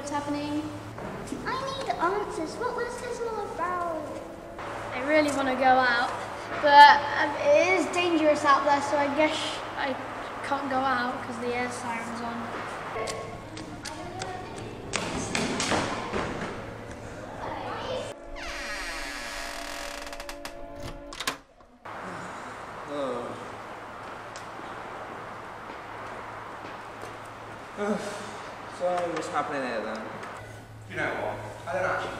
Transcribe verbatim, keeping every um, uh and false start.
what's happening? I need answers. What was this all about? I really want to go out, but um, it is dangerous out there, so I guess I can't go out because the air siren's on. So what's happening here then? You know what? I don't actually